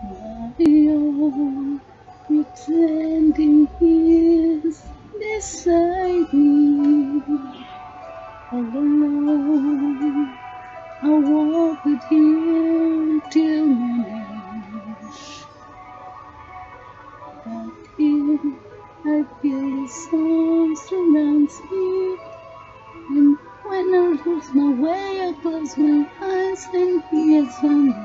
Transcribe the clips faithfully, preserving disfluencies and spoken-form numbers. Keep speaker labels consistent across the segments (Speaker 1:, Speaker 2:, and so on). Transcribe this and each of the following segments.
Speaker 1: Mario, pretending he's beside me. All alone, I walk with him till morning. But here, I feel his arms surrounds me. And when I lose my way, I close my eyes and he is on me.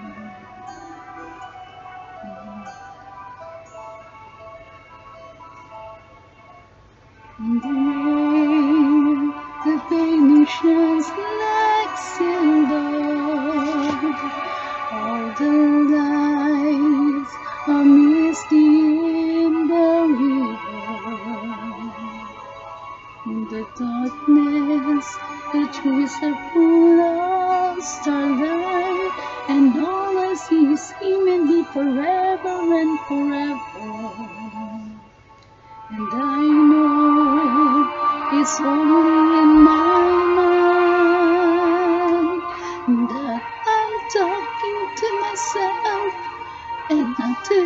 Speaker 1: In the rain, the baby shines like silver. All the lights are misty in the river. In the darkness, the trees are full of starlight, and all I see is him and me forever and forever. And I know it's only in my mind that I'm talking to myself and not to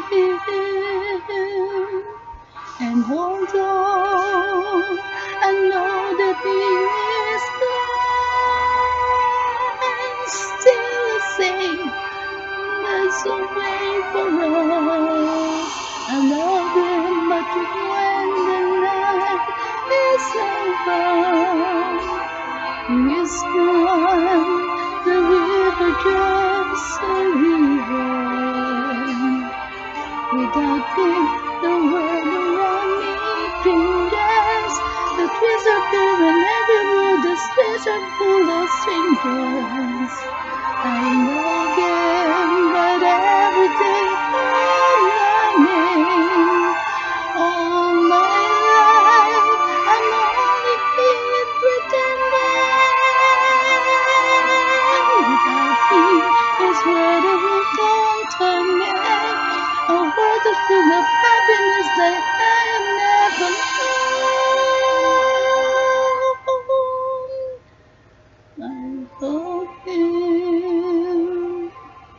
Speaker 1: him. And although I know that he is blind, still I say there's a way for us. I love him, but when the night is over, he is gone. The river just a river. Without him, the world around me changes. The trees are bare and every road, the streets are full of strangers. I love him, but every day I'm running. All my life, I'm only being pretending. Without him, this world will come to me. A world that's full of happiness that I never known. I love him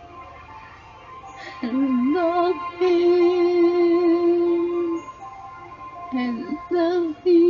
Speaker 1: and love him and love him.